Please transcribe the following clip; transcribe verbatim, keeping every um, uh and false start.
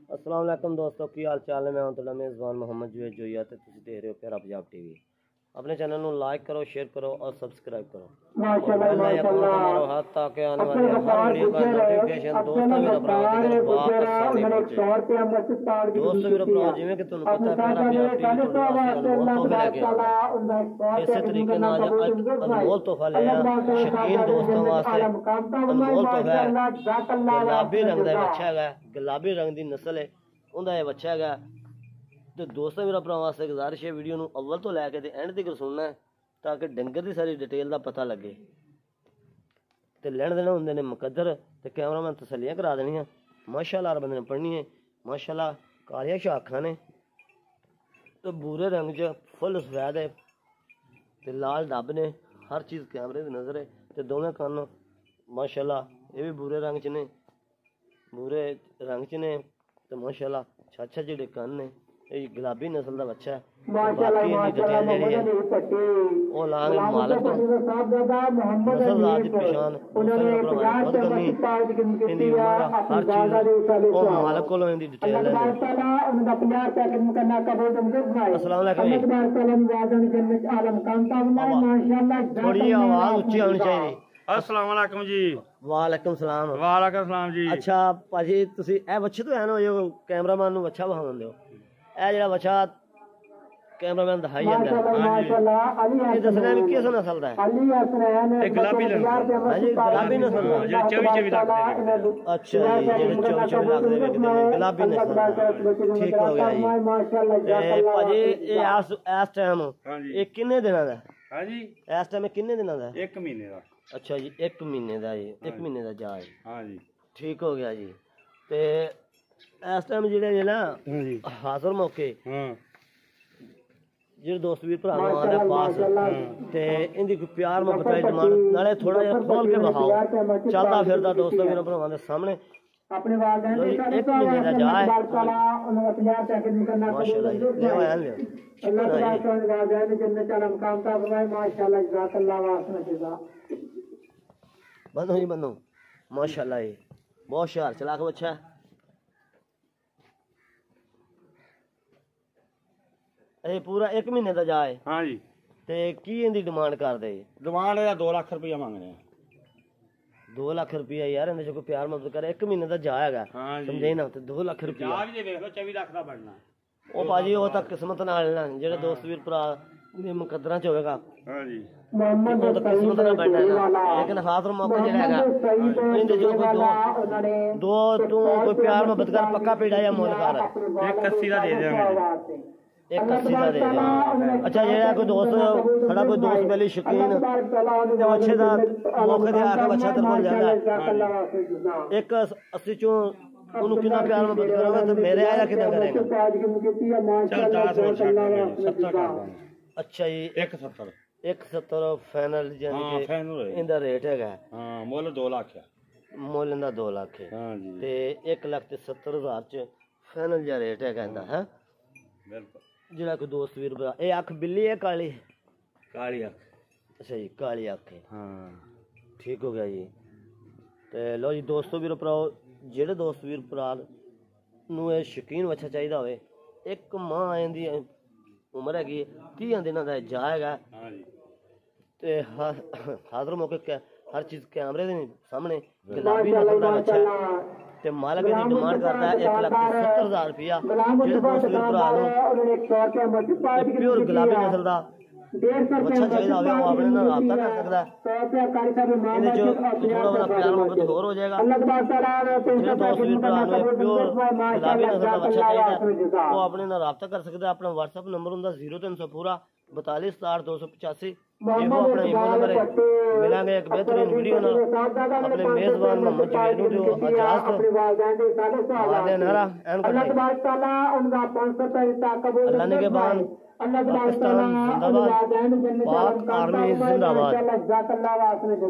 अस्सलाम वालेकुम दोस्तों, की हाल चाल है। मैं हूं तुहाडा मेज़बान मोहम्मद जुएद जोइया ते तुसीं देख रहे हो प्यारा पंजाब टीवी। अपने चैनल को लाइक करो, शेयर करो और सब्सक्राइब करो। माशाल्लाह माशाल्लाह मारो हाथ ताकि आने वाली हर वीडियो का नोटिफिकेशन दोस्तों मेरा भरा तक वापस सारे पहुंचे। दोस्तों मेरा भरा जिवें कि तुहानू पता है प्यारा पंजाब टीवी तो अनमोल तोहफे लेके आया। इस तरीके नाल अनमोल तोहफा लिया शकीन दोस्तों वास्ते। अनमोल तोहफा गुलाबी रंग का बच्चा है, गुलाबी रंग की नस्ल है, उनका यह बच्चा है। तो दोस्तों मेरा भरा वास्ते गुजारिश है वीडियो में अव्वल तो लैके एंड तक सुनना है ताकि डंगर की सारी डिटेल का पता लगे। तो लैन देने होंगे ने मुकद्दर तो कैमरामैन तसलियां करा देनियां। माशाल्लाह हर बंदे ने पढ़नी है। माशाल्लाह कालियां शाखां ने तो भूरे रंग च फुल सफेद है तो लाल डब ने, हर चीज़ कैमरे की नज़र है। तो दोवें कन्न माशाल्लाह ये भी भूरे रंग च ने, भूरे रंग च ने। तो माशाल्लाह छाछा जिहड़े कन्न ने ये गुलाबी नस्ल का बच्चा है। बाकी इहदी डिटेल जिहड़ी है वो लांग मालक तो नस्ल राज की पहचान खुद करनी इहदी उम्र हर चीज़ वो मालक कोलों इहदी डिटेल है। अस्सलाम वालेकुम, थोड़ी आवाज़ उच्ची होनी चाहिए। अस्सलाम वालेकुम जी। वालेकुम सलाम। वालेकुम सलाम जी। अच्छा भाजी तुसी ए बच्चे तो है ना जो कैमरामैन नूं अच्छा विखाउंदे हो, ए जेड़ा बच्चा कैमरामैन दिखाई जांदा है ये दसना भी किस नस्ल दा है? एक गुलाबी रंग हां जी गुलाबी नस्ल दा जेड़ा चौबीस चौबीस लाख दे। अच्छा जी जेड़ा चौबीस चौबीस लाख दे विकदे ने गुलाबी नस्ल दा। ठीक हो गया जी। ते भाजी ये इस इस टाइम ये किन्ने दिनां दा? हां जी इस टाइम किन्ने दिनां दा? एक महीने दा। अच्छा जी एक महीने का जी, एक महीने का जा है। हाँ जी ठीक हो गया जी। ते इस टाइम जेह्ड़े जे ना हाजिर मौके जेह्ड़े दोस्त वीर भरा आंदे पास ते इंदी कोई प्यार मोहब्बत दी डिमांड नाले थोड़ा जिहा खोल के बखाओ चलदा फिरदा दोस्तों वीर भरावां दे सामने अपने वालदैन दे एक महीने का जा है। माशाल्लाह जी ले आया ले अल्लाह ताला वालदैन जन्नत अल मकाम ता फरमाए। माशाल्लाह जज़ाकल्लाह वासना जज़ा बंदो जी बंदो माशाल्लाह ये बहुत शार चला के बच्चा ये पूरा एक महीने का जाए। हाँ जी ते की इनदी डिमांड कर दे? डिमांड है दो लाख रुपया मांगने हैं। दो लाख रुपया यार इन्हें जो कोई प्यार मदद करे एक महीने का जाएगा। हाँ समझे ना तो दो लाख रुपया जा भी देख लो चौबीस लाख का बनना ओ भाजी वो तक किस्मत नाल ना जेड़े दोस्त वीर भरा दे मुकद्दरां च होवेगा। हां जी मोहम्मद तो किस्मत नाल बनना लेकिन हाजिर मौका जेड़ा हैगा इनदे जो कोई दो दो तू कोई प्यार मोहब्बत कर पक्का पेड़ा या मोल कर एक अस्सी का दे देंगे। एक अस्सी का दे देंगे। अच्छा जेड़ा कोई दोस्त खड़ा कोई दोस्त पहले शकीन ते अच्छे दा मौके ते आके बच्चा तेरे कोल जांदा एक अस्सी चों उन्हों कितना प्यार में बदल करोगे तो मेरे आया कितना करेगा? चल दस और सत्तर कर दूंगा। अच्छा जी एक सत्तर एक सत्तर फाइनल यानी हाँ कि फाइनल है। इंदा रेट हैगा हाँ मोल दो लाख है। मोल इंदा दो लाख है। हाँ जी ते एक लाख ते सत्तर हजार च फाइनल जा रेट हैगा इंदा है। बिल्कुल जेड़ा कोई दोस्त वीर भरा ए अख बिल्ली है काली? काली अख। अच्छा जी काली अख है। हाँ ठीक हो गया जी। ते लो जी दोस्तों वीर भराओ जेड़े दोस्त वीर भरा नूं ए शकीन बच्चा चाहिदा होवे एक मां आंदी उम्र हैगी तीह दिनों का जाएगा। हाँ जी ते हाजिर मौके हर चीज़ कैमरे दे सामने गुलाबी नस्ल दा बच्चा ते मालक दी डिमांड करता है एक लाख सत्तर हजार रुपया। जेड़े दोस्त वीर भरा नूं प्योर गुलाबी नस्ल दा बच्चा चाहिए होवे वो अपने नाल राब्ता कर सकदा है। इहदे जो थोड़ा बड़ा प्यार मोहब्बत होर हो जाएगा। जेड़े दोस्त वीर भरा नूं प्योर गुलाबी नस्ल दा बच्चा चाहिए वो अपने नाल राब्ता कर सकदा है। अपना व्हाट्सएप नंबर हुंदा जीरो तीन सौ पूरा बतालीस सताहठ दो सौ पचासी ये वो अपना ईमेल नंबर है। मिलांगे एक बेहतरीन वीडियो नाल अपने मेजबान मोहम्मद जुवेद नूं जो इजाजत वादे नारा एन अल्लाह ने के बाद पाकिस्तान जिंदाबाद, पाक आर्मी जिंदाबाद।